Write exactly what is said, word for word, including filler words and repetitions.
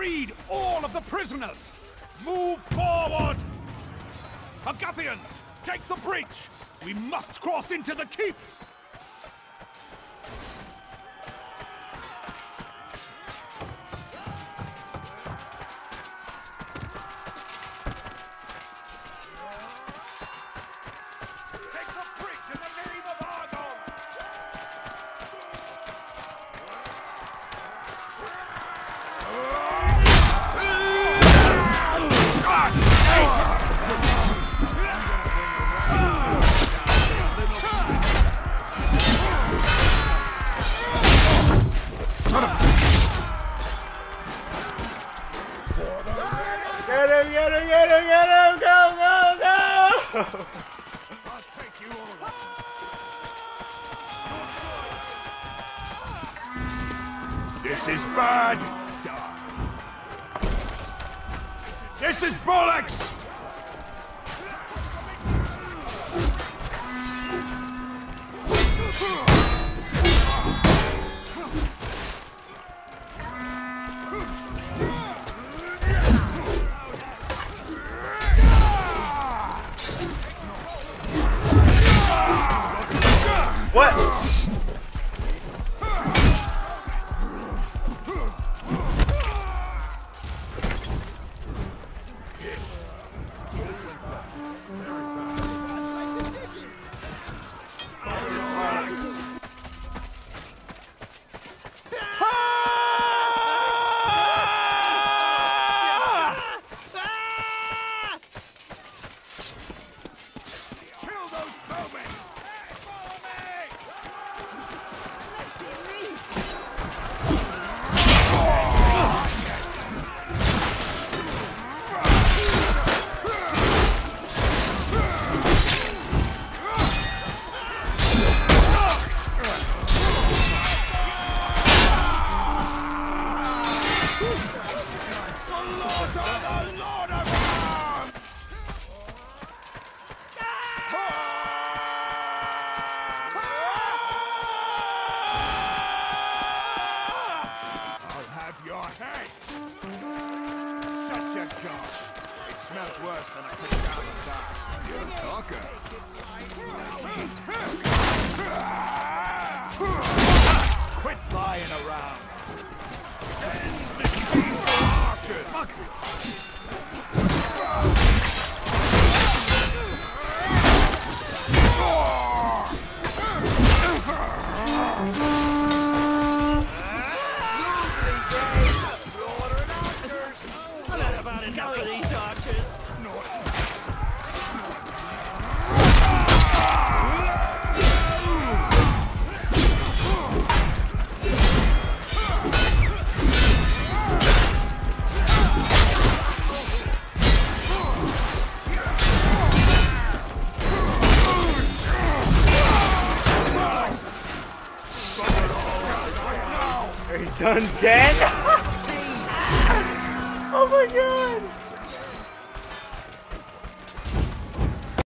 freed all of the prisoners! Move forward! Agathians, take the bridge! We must cross into the keep! Get him, get him, get him, get him! Go, go, go! I'll take you all. This is bad! This is bollocks! What? Kill those bowmen! Follow me! Your head! Shut your gosh! It smells worse than I put down the side. You're a talker. Quit lying around. Archers! Enough of these archers. Are you done dead? Oh my god!